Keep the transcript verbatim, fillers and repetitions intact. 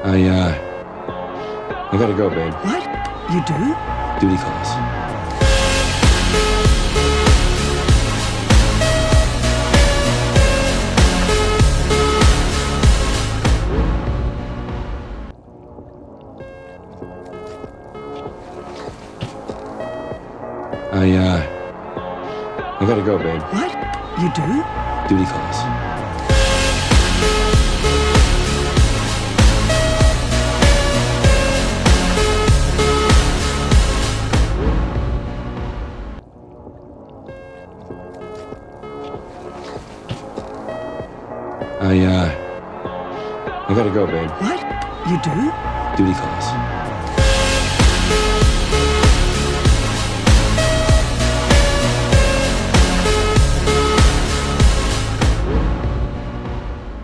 I, uh, I gotta go, babe. What? You do? Duty calls. I, uh, I gotta go, babe. What? You do? Duty calls. I, uh, I gotta go, babe. What? You do? Duty calls.